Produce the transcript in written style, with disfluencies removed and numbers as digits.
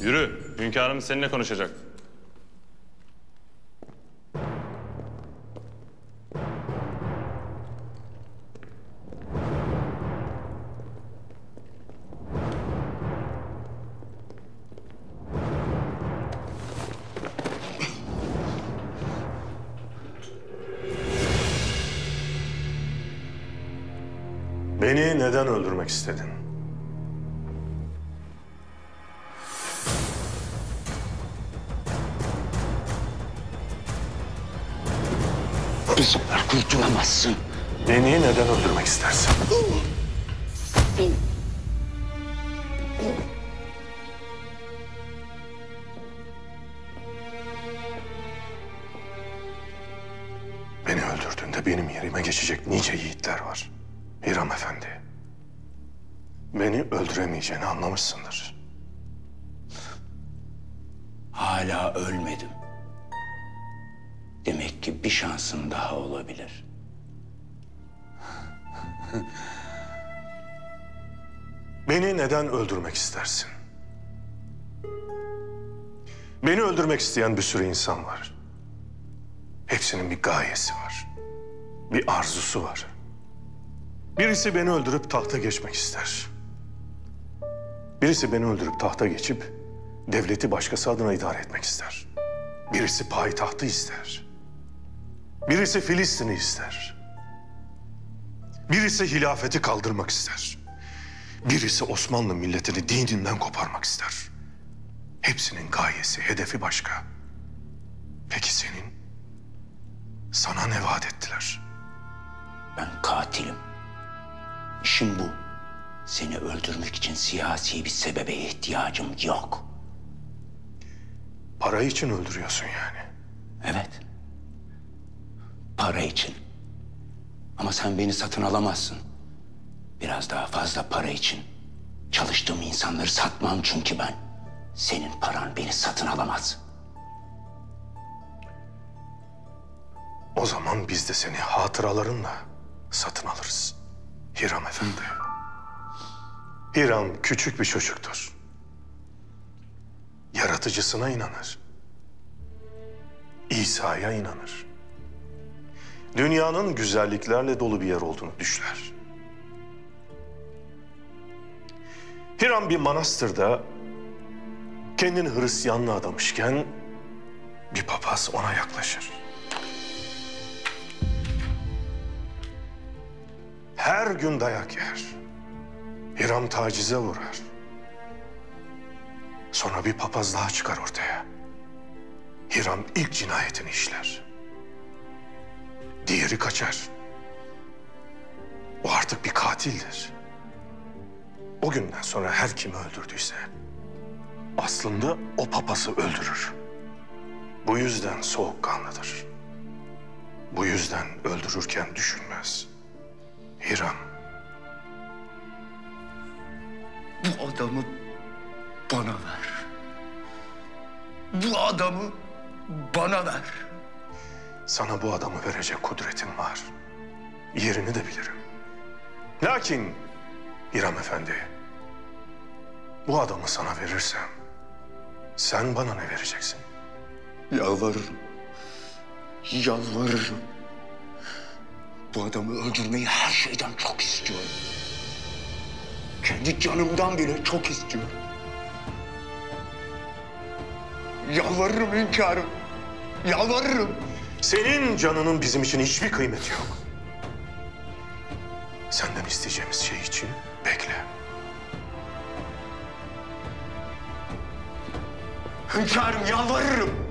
Yürü. Hünkârımız seninle konuşacak. Beni neden öldürmek istedin? Bu sefer kurtulamazsın. Beni neden öldürmek istersin? Beni öldürdüğünde benim yerime geçecek nice yiğitler var. Hiram Efendi. Beni öldüremeyeceğini anlamışsındır. Hala ölmedim. Demek ki bir şansın daha olabilir. Beni neden öldürmek istersin? Beni öldürmek isteyen bir sürü insan var. Hepsinin bir gayesi var. Bir arzusu var. Birisi beni öldürüp tahta geçmek ister. Birisi beni öldürüp tahta geçip devleti başkası adına idare etmek ister. Birisi payitahtı ister. Birisi Filistin'i ister. Birisi hilafeti kaldırmak ister. Birisi Osmanlı milletini dininden koparmak ister. Hepsinin gayesi, hedefi başka. Peki senin? Sana ne vaat ettiler? Ben katilim. İşim bu. Seni öldürmek için siyasi bir sebebe ihtiyacım yok. Para için öldürüyorsun yani. Evet. Para için. Ama sen beni satın alamazsın. Biraz daha fazla para için. Çalıştığım insanları satmam çünkü ben. Senin paran beni satın alamaz. O zaman biz de seni hatıralarınla satın alırız. Hiram Efendi. Hiram küçük bir çocuktur. Yaratıcısına inanır. İsa'ya inanır. Dünyanın güzelliklerle dolu bir yer olduğunu düşler. Hiram bir manastırda kendini Hristiyanlığa adamışken bir papaz ona yaklaşır. Her gün dayak yer. Hiram tacize uğrar. Sonra bir papaz daha çıkar ortaya. Hiram ilk cinayetini işler. Diğeri kaçar. O artık bir katildir. O günden sonra her kimi öldürdüyse aslında o papazı öldürür. Bu yüzden soğukkanlıdır. Bu yüzden öldürürken düşünmez. Hiram. Bu adamı bana ver. Bu adamı bana ver. Sana bu adamı verecek kudretim var. Yerini de bilirim. Lakin Hiram Efendi, bu adamı sana verirsem sen bana ne vereceksin? Yalvarırım. Yalvarırım. Bu adamı öldürmeyi her şeyden çok istiyorum. Kendi canımdan bile çok istiyorum. Yalvarırım hünkârım. Yalvarırım. Senin canının bizim için hiçbir kıymeti yok. Senden isteyeceğimiz şey için bekle. Hünkârım yalvarırım.